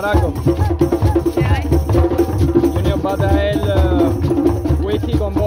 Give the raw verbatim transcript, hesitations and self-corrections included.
maraco. ¿Qué hay? Junior va a traer uh, whisky con